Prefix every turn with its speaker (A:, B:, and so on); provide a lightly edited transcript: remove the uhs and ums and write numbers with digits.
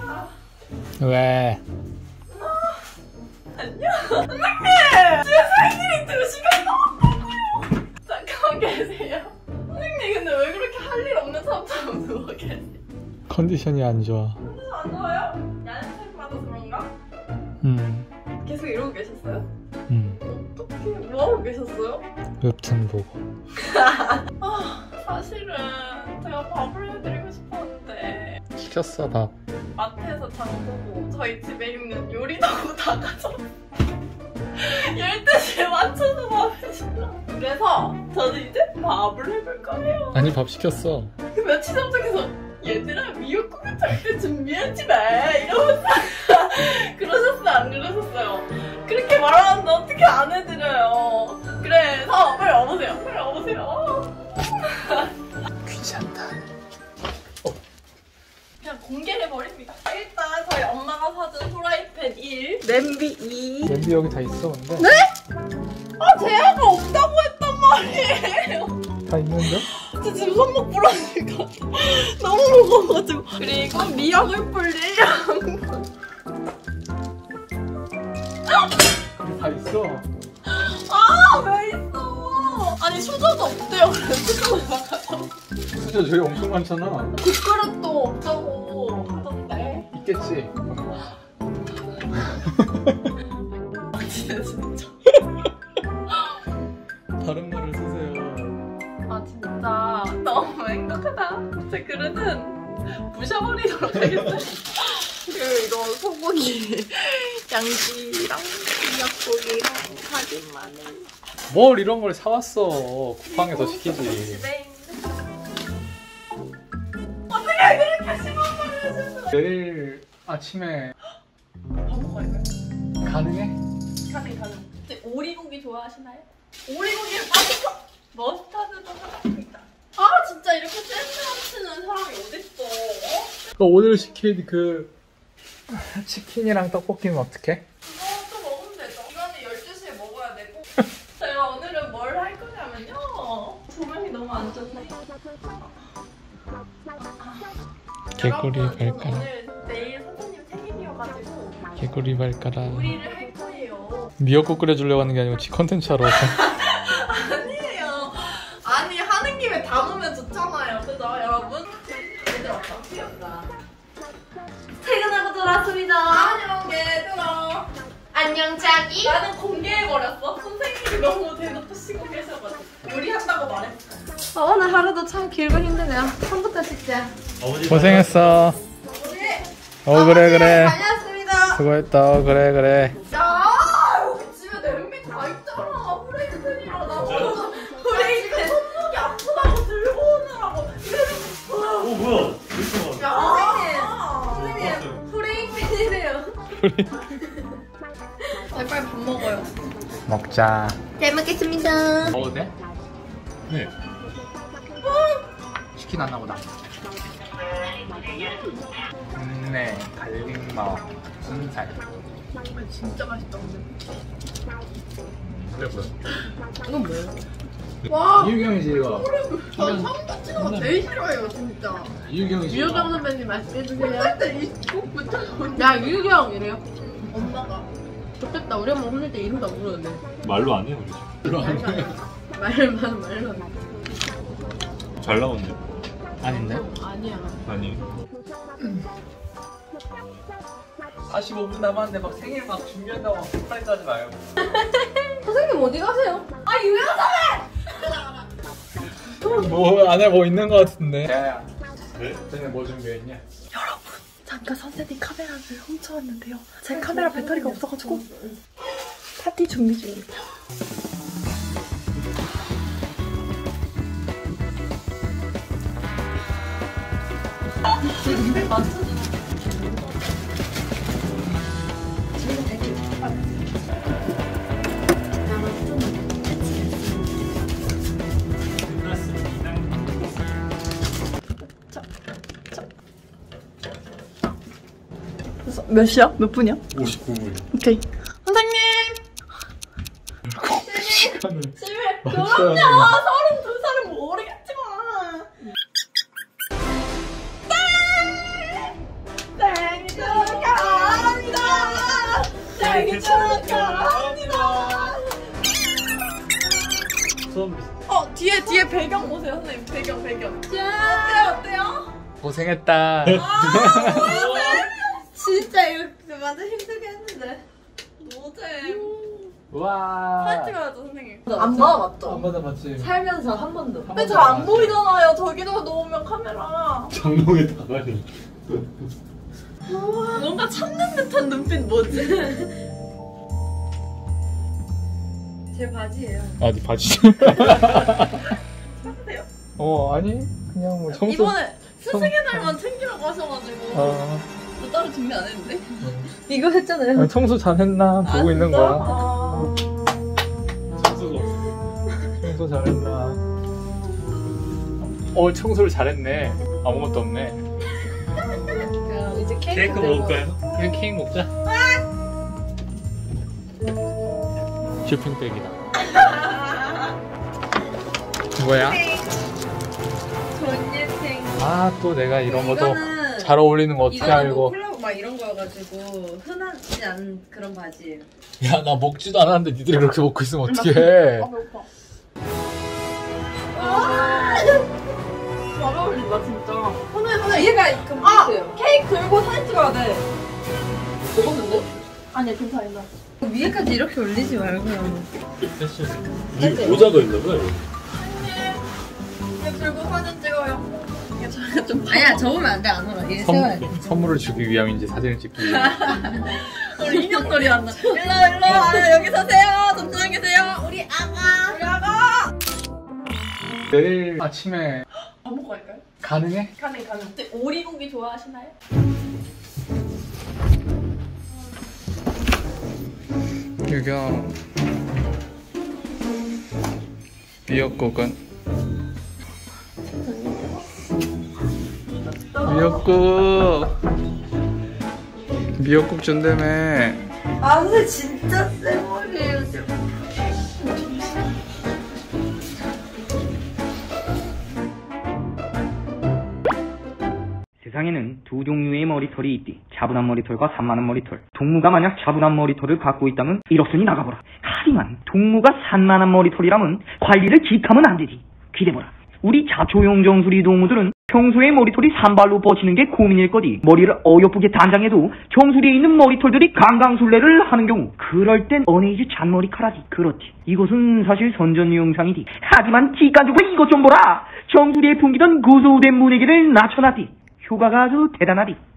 A: 왜?
B: 안녕. 선생님! 제 생일이 2시간 넘었다고요. 잠깐만 계세요. 선생님 근데 왜 그렇게 할 일 없는 사람처럼 누워 계세요?
A: 컨디션이 안 좋아.
B: 컨디션 안 좋아요? 야식 받아서 그런가? 계속 이러고 계셨어요? 어떻게 뭐하고 계셨어요?
A: 웹툰 보고.
B: 사실은 제가 밥을 해드리고 싶었는데
A: 시켰어 밥.
B: 마트에서 장 보고 저희 집에 있는 요리도구 다 가져왔어요. 12시에 맞춰서 밥을 주려고. 그래서 저는 이제 밥을 해볼 거예요.
A: 아니 밥 시켰어.
B: 그 며칠 전부터 얘들아 미역국을 절대 준비하지 마 이러면서 그러셨어요 안 그러셨어요? 그렇게 말하는데 어떻게 안 해드려요. 그래서 빨리 와보세요. 빨리 와보세요.
A: 귀찮다.
B: 그냥 공개해버립니다. 일단 저희 엄마가 사준 프라이팬 1, 냄비 2.
A: 냄비 여기 다 있어 근데.
B: 네? 아 제아가 없다고 했단 말이에요.
A: 다 있는데?
B: 저 지금 손목 부러질 것 같아. 너무 무거워가지고. 그리고 미역을 불릴 양분.
A: 다 있어.
B: 아 왜 있어? 아니 수저도 없대요. 그래 수저도 나가서.
A: 수저 저기 엄청 많잖아.
B: 국그릇도 없다고 하던데.
A: 있겠지.
B: 진짜.
A: 다른 말을 쓰세요.
B: 아 진짜 너무 행복하다. 제 그릇은 부셔버리도록 하겠어요. 그리고 이거 소고기 양지랑 미역국이랑 다진 마늘.
A: 뭘 이런 걸 사왔어. 쿠팡에서 시키지.
B: 집에 있는. 어떻게 그렇게 심한 말을 하셨어?
A: 내일 아침에
B: 밥 먹어요.
A: 가능해?
B: 가능. 근데 오리고기 좋아하시나요? 오리고기를 빠지고 머스타드도 사왔습니다. 아 진짜 이렇게 센스 넘치는 사람이 어딨어?
A: 오늘 시킨 그 치킨이랑 떡볶이는 어떡해?
B: 이거 또 먹으면 되죠. 이거는 12시에 먹어야 되고. 제가 오늘은 뭘 할 거냐면요. 조명이 너무 안 좋네.
A: 개구리
B: 여러분, 저는
A: 발가락.
B: 오늘 내일 선생님 생일이어가지고
A: 개구리 발가락.
B: 요리를 할 거예요.
A: 미역국 끓여주려고 하는 게 아니고 지 컨텐츠 하러 왔어.
B: 아니에요. 아니 하는 김에 담으면 좋잖아요. 그죠 여러분? 얘들 왔다. 귀엽다. 퇴근하고 돌아왔습니다. 안녕 얘들아. 안녕 자기. 나는 공개해버렸어. 선생님이 너무 대놓고 쉬고 계셔가지고 요리한다고 말했어.
C: 오늘 하루도 참 길고 힘드네요. 손부터 씻자.
A: 고생했어. 그래.
C: 다녀왔습니다.
A: 수고했다. 그래.
B: 야 여기 집에 냄비 다 있잖아. 프레이팬이랑 나 프레이팬 손목이 아프다고 들고 오느라고.
D: 뭐야?
B: 선생님
C: 프레이팬이래요.
B: 빨리 밥 먹어요.
A: 먹자.
C: 잘 먹겠습니다.
A: 먹어도 돼? 네. 치킨 안 나보다. 네, 갈릭마오 순살.
B: 진짜 맛있다 근데.
A: 그래 보여.
B: 이건 뭐예요? 와
A: 이유경이지 이거.
B: 저 삼겹살가 거 제일 싫어해요 진짜.
A: 이유경이지.
C: 유경 선배님 말씀해주세요.
B: 그때 이국부터
C: 야 유경 이래요.
B: 엄마가
C: 좋겠다. 우리 엄마 혼낼 때 이름도 안 부르는데.
D: 말로 안 해요, 우리.
C: 말만.
D: 잘 나오네.
A: 아닌데?
C: 아니야.
D: 아니.
A: 45분 남았는데 막 생일 막 준비한다고 막 급하게 하지 마요.
C: 선생님 어디 가세요?
B: 아 유명한
A: 뭐 안에 뭐 있는 거 같은데. 야야.
D: 네?
A: 쟤네 뭐 준비했냐?
B: 여러분 잠깐 선생님 카메라를 훔쳐왔는데요. 제 카메라 배터리가 없어가지고 파티 준비 중입니다. 몇 시야? 몇 분이야?
D: 59분.
B: 오케이. 선생님!
A: 시간을
B: 집에
A: 맞춰야
B: 그럼요!
A: 돼.
B: 32살은 모르겠지만 생일 축하합니다.
D: 처음
B: 뒤에 배경 보세요, 선생님. 배경. 어때요?
A: 고생했다.
C: 진짜 이거 완전 힘들게 했는데.
B: 노잼.
A: 와.
B: 사진 찍어야죠, 선생님.
C: 안 받아봤죠?
A: 안 받아봤지.
C: 살면서 한 번도.
B: 근데 잘 안 보이잖아요. 저기다가 놓으면 카메라.
D: 장롱에 다가니.
B: 뭔가 찾는 듯한 눈빛 뭐지? 제 바지예요.
A: 아, 네 바지.
B: 찾으세요?
A: 아니 그냥 뭐 청소.
B: 이번에 스승의 날만 챙기라고 하셔가지고 저 따로 준비 안 했는데.
C: 이거 했잖아요.
A: 청소 잘했나 보고 있는
B: 진짜?
A: 거야.
D: 청소가 없어.
A: 청소 잘했나. 청소를 잘했네. 아무것도 없네.
C: 그럼 이제
D: 케이크 먹을까요?
A: 그냥 케이크 먹자. 쇼핑백이다. 뭐야?
B: 전예생.
A: 또 내가 이런 것도
C: 이거는
A: 잘 어울리는 거 어떻게
C: 이거는
A: 알고.
C: 뭐 콜라보 막 이런 거여가지고 흔하지 않은 그런 바지예요.
A: 야, 나 먹지도 않았는데 니들이 그렇게 먹고 있으면 어떡해.
B: 배고파. 잘 어울린다 진짜. 선생님.
C: 얘가 금빛이에요.
B: 케이크 들고 사진 찍어야 돼. 먹었는데? 아니야 괜찮아.
C: 위에까지 이렇게 올리지 말고요.
D: 이 모자가 있나 보다.
B: 이거 들고 사진 찍어요. 이게 저희가 좀
C: 아니야 접으면 안 돼. 안 올라. 얘 세워야 돼.
A: 선물을 주기 위함인지 사진을 찍기 위해.
B: 우리 인형놀이 한다. 일로 여기 서세요. 잠시만 계세요. 우리 아가.
A: 내일 아침에
B: 밥 먹고 갈까요?
A: 가능해?
B: 가능. 오리고기 좋아하시나요?
A: 유경 미역국은 미역국 준다며.
C: 근데 진짜 쌩얼이에요 지금.
E: 세상에는 두 종류의 머리털이 있디. 차분한 머리털과 산만한 머리털. 동무가 만약 차분한 머리털을 갖고 있다면 이렇으니 나가보라. 하지만 동무가 산만한 머리털이라면 관리를 기하면 안 되지. 기대보라. 우리 자초용 정수리 동무들은 평소에 머리털이 산발로 뻗치는 게 고민일 거디. 머리를 어여쁘게 단장해도 정수리에 있는 머리털들이 강강술래를 하는 경우, 그럴 땐 어네이즈 잔머리카락이 그렇지. 이것은 사실 선전유용상이디. 하지만 기가지고 이것 좀 보라. 정수리에 풍기던 고소된 문해기를 낮춰놨디. 효과가 아주 대단하디.